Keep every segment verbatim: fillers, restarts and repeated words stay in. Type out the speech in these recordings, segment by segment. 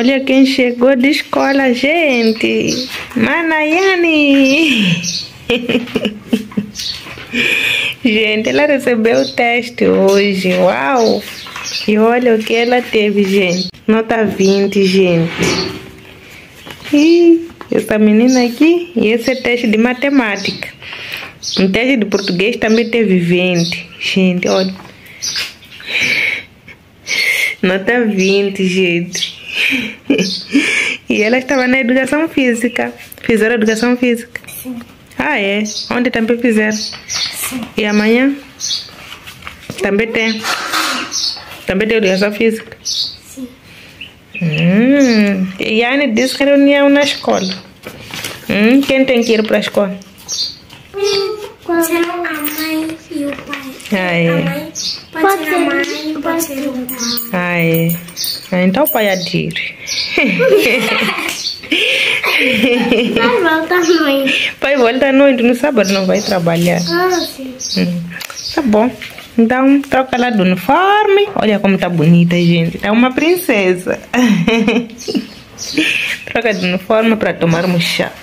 Olha quem chegou de escola, gente. Manayane. Gente, ela recebeu o teste hoje. Uau! E olha o que ela teve, gente. Nota vinte, gente. E essa menina aqui. E esse é teste de matemática. Um teste de português também teve vinte. Gente, olha. Nota vinte, gente. E ela estava na educação física. Fizeram educação física? Sim. Ah, é? Onde também fizeram? Sim. E amanhã? Também tem? Também tem educação física? Sim. Hum. E a Anne disse que era reunião na escola. Hum. Quem tem que ir para a escola? Pode ser a mãe e o pai. Ah, é. A mãe pode ser a mãe, pode ser o pai. Ah, é. Ah, então o pai há de ir. Vai voltar à noite. Pai volta à noite, no sábado não vai trabalhar. Ah, sim. Hum. Tá bom. Então, troca lá do uniforme. Olha como tá bonita, gente. Tá uma princesa. Troca de uniforme para tomarmos chá.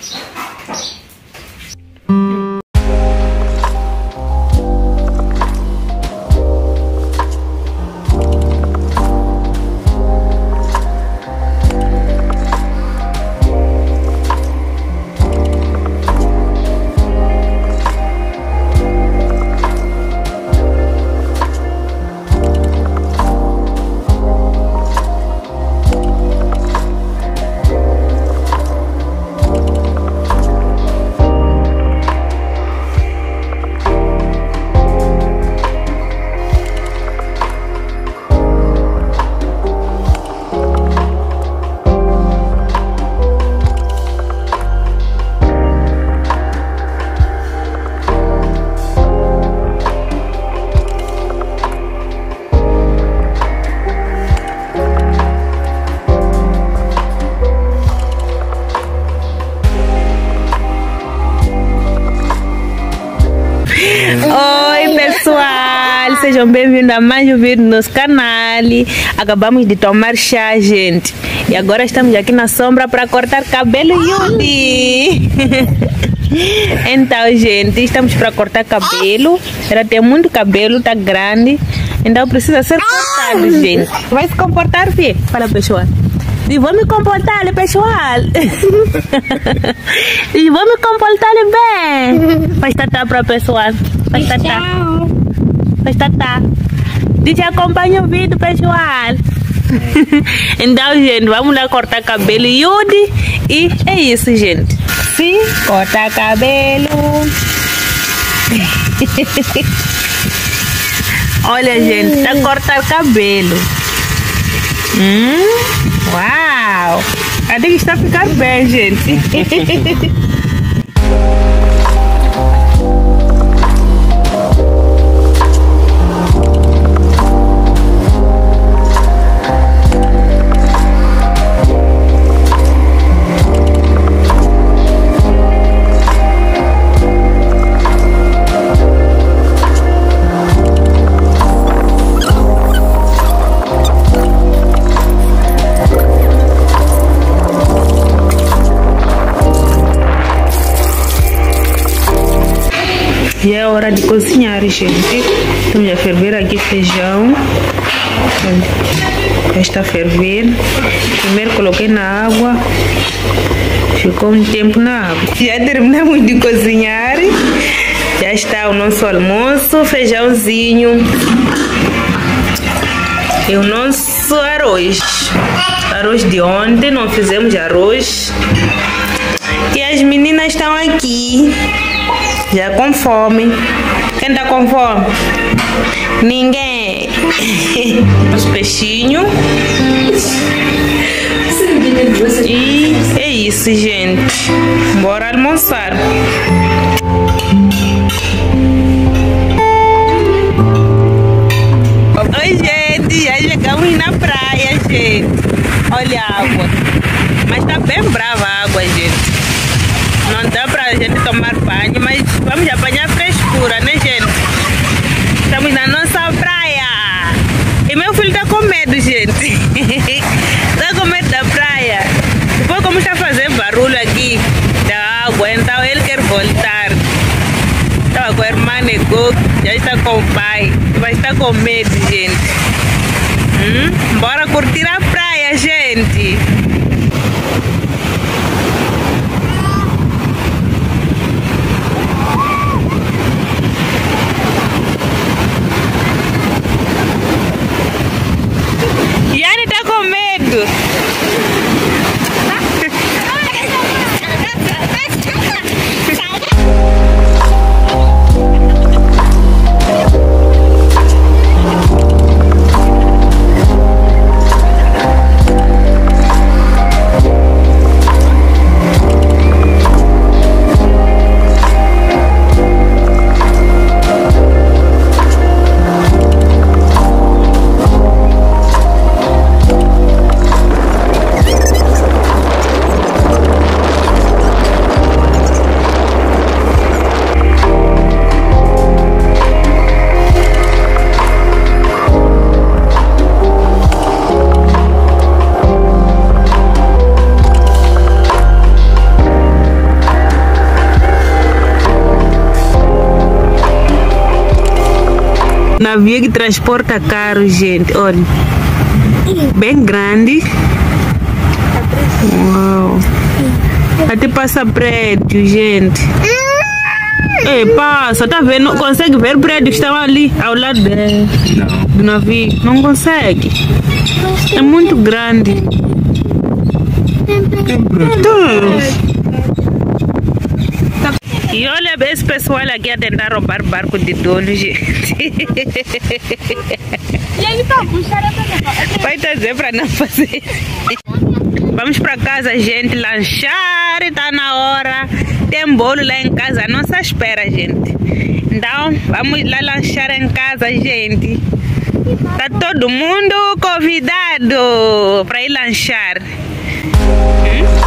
Oi pessoal, sejam bem-vindos a mais um vídeo no nosso canal. Acabamos de tomar chá, gente, e agora estamos aqui na sombra para cortar cabelo, Yudi. Então, gente, estamos para cortar cabelo. Ela tem muito cabelo, tá grande, então precisa ser cortado, gente. Vai se comportar, filho? Fala, pessoal. E vou me comportar, pessoal. E vou me comportar bem. Faz tatá para o pessoal. Faz tatá. Faz tatá. Diz acompanha o vídeo, pessoal. Então, gente, vamos lá cortar cabelo, Yudi. E é isso, gente. Sim, cortar cabelo. Olha, gente, tá cortar cabelo. Hum, uau! Até que está a ficar bem, gente. E é hora de cozinhar, gente. Estamos a ferver aqui feijão. Já está a ferver. Primeiro coloquei na água. Ficou um tempo na água. Já terminamos de cozinhar. Já está o nosso almoço. Feijãozinho. E o nosso arroz. Arroz de ontem. Não fizemos arroz. E as meninas estão aqui. Já com fome. Quem tá com fome? Ninguém. Os peixinhos. E é isso, gente. Bora almoçar. Oi, gente. Já chegamos na praia, gente. Olha a água. Mas tá bem brava a água, gente. Não dá pra gente tomar banho, mas vamos apanhar frescura, né, gente? Estamos na nossa praia. E meu filho tá com medo, gente. Tá com medo da praia. aguenta, então ele quer voltar. Estava com a irmã negou, já está com o pai, vai estar com medo, gente. Hum? Bora curtir a praia, gente. Yani tá com medo. Navio que transporta carros, gente, olha, bem grande. Uau. Até passa prédio, gente. Ei, passa, tá vendo? Consegue ver prédios que estão ali ao lado de, do navio? Não consegue. É muito grande. E olha esse pessoal aqui a tentar roubar barco de dono, gente. Vai dizer para não fazer. Vamos para casa, gente, lanchar, tá na hora. Tem bolo lá em casa, à nossa espera, gente. Então, vamos lá lanchar em casa, gente. Tá todo mundo convidado para ir lanchar. Hum?